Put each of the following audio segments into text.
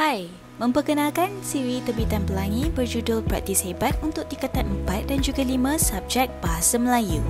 Hai, memperkenalkan siri terbitan Pelangi berjudul Praktis Hebat untuk tingkatan 4 dan juga 5 subjek Bahasa Melayu.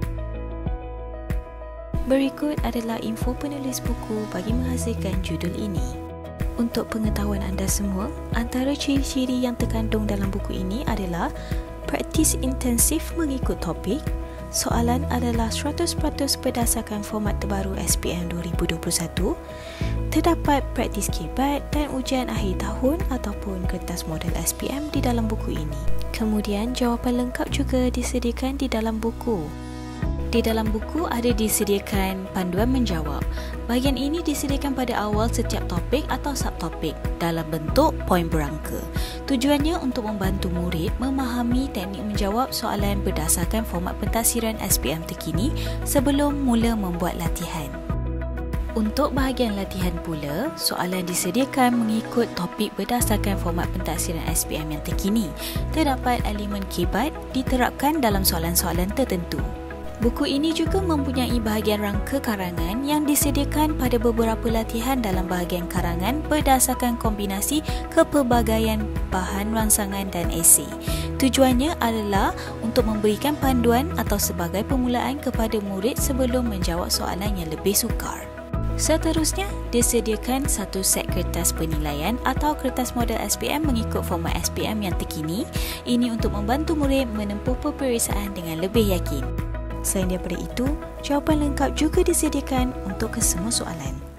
Berikut adalah info penulis buku bagi menghasilkan judul ini. Untuk pengetahuan anda semua, antara ciri-ciri yang terkandung dalam buku ini adalah praktis intensif mengikut topik. Soalan adalah 100% berdasarkan format terbaru SPM 2021. Terdapat praktis hebat dan ujian akhir tahun ataupun kertas model SPM di dalam buku ini. Kemudian jawapan lengkap juga disediakan di dalam buku. Di dalam buku ada disediakan panduan menjawab. Bahagian ini disediakan pada awal setiap topik atau subtopik dalam bentuk poin berangka. Tujuannya untuk membantu murid memahami teknik menjawab soalan berdasarkan format pentafsiran SPM terkini sebelum mula membuat latihan. Untuk bahagian latihan pula, soalan disediakan mengikut topik berdasarkan format pentafsiran SPM yang terkini. Terdapat elemen hebat diterapkan dalam soalan-soalan tertentu. Buku ini juga mempunyai bahagian rangka karangan yang disediakan pada beberapa latihan dalam bahagian karangan berdasarkan kombinasi kepelbagaian bahan rangsangan dan esei. Tujuannya adalah untuk memberikan panduan atau sebagai permulaan kepada murid sebelum menjawab soalan yang lebih sukar. Seterusnya, disediakan satu set kertas penilaian atau kertas model SPM mengikut format SPM yang terkini. Ini untuk membantu murid menempuh peperiksaan dengan lebih yakin. Selain daripada itu, jawapan lengkap juga disediakan untuk kesemua soalan.